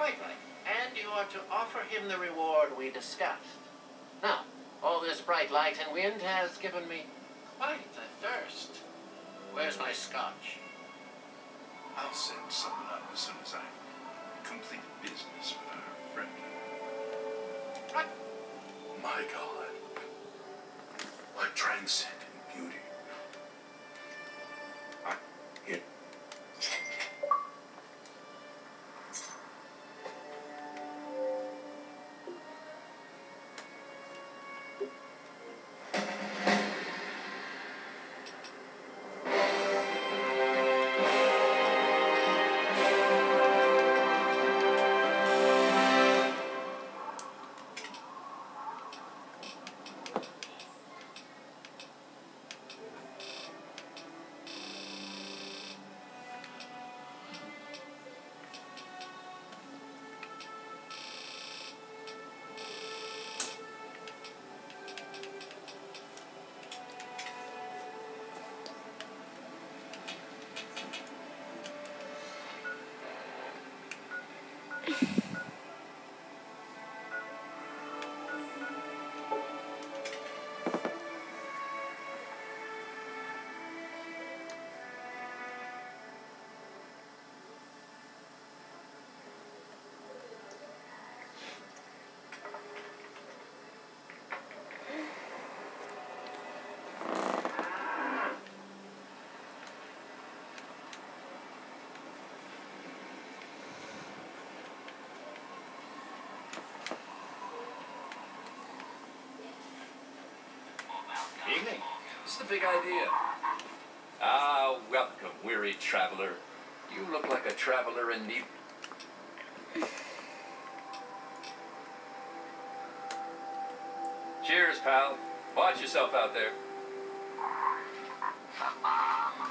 Quite right. And you are to offer him the reward we discussed. Now, all this bright light and wind has given me quite a thirst. Where's my scotch? I'll send someone up as soon as I've completed business with our friend. Right. My God. What transcendent beauty. It... Evening. What's the big idea? Ah, welcome, weary traveler. You look like a traveler in need. Cheers, pal. Watch yourself out there.